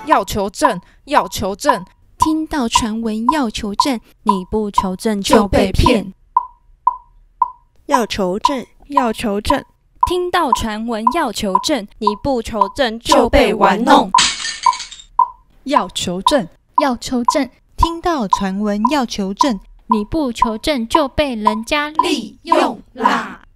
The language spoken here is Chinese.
要求证，要求证。 听到传闻要求证，你不求证就被骗。 要求证， 要求证。 听到传闻要求证，你不求证就被玩弄。 要求证， 要求证。 听到传闻要求证， 你不求证就被人家利用啦。